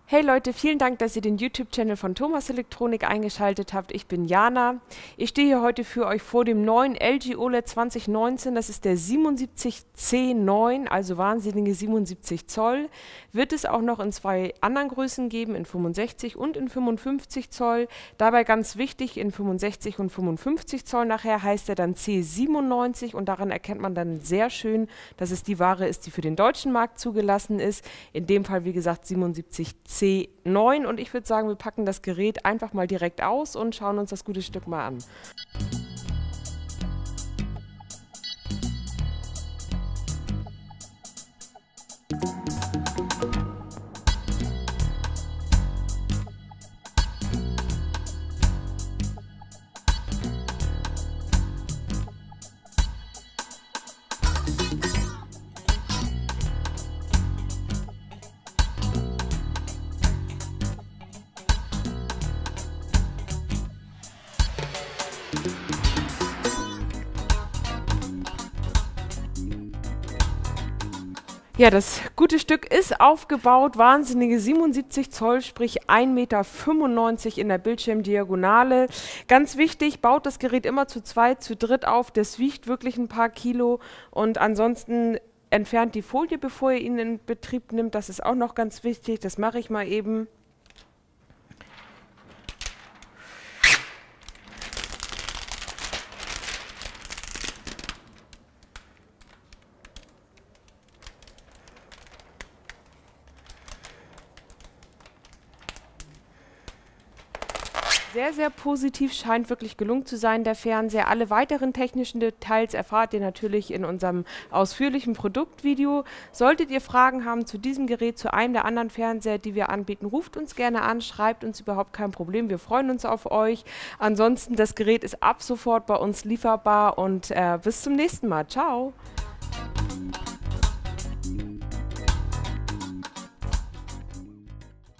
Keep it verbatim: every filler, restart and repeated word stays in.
Hey Leute, vielen Dank, dass ihr den YouTube-Channel von Thomas Elektronik eingeschaltet habt. Ich bin Jana. Ich stehe hier heute für euch vor dem neuen L G O L E D zwanzig neunzehn. Das ist der siebenundsiebzig C neun, also wahnsinnige siebenundsiebzig Zoll. Wird es auch noch in zwei anderen Größen geben, in fünfundsechzig und in fünfundfünfzig Zoll. Dabei ganz wichtig, in fünfundsechzig und fünfundfünfzig Zoll nachher heißt er dann C siebenundneunzig und daran erkennt man dann sehr schön, dass es die Ware ist, die für den deutschen Markt zugelassen ist. In dem Fall, wie gesagt, siebenundsiebzig C neun, und ich würde sagen, wir packen das Gerät einfach mal direkt aus und schauen uns das gute Stück mal an. Ja, das gute Stück ist aufgebaut, wahnsinnige siebenundsiebzig Zoll, sprich ein Meter fünfundneunzig in der Bildschirmdiagonale. Ganz wichtig, baut das Gerät immer zu zweit, zu dritt auf, das wiegt wirklich ein paar Kilo, und ansonsten entfernt die Folie, bevor ihr ihn in Betrieb nimmt. Das ist auch noch ganz wichtig, das mache ich mal eben. Sehr, sehr positiv, scheint wirklich gelungen zu sein, der Fernseher. Alle weiteren technischen Details erfahrt ihr natürlich in unserem ausführlichen Produktvideo. Solltet ihr Fragen haben zu diesem Gerät, zu einem der anderen Fernseher, die wir anbieten, ruft uns gerne an, schreibt uns, überhaupt kein Problem. Wir freuen uns auf euch. Ansonsten, das Gerät ist ab sofort bei uns lieferbar, und äh, bis zum nächsten Mal. Ciao!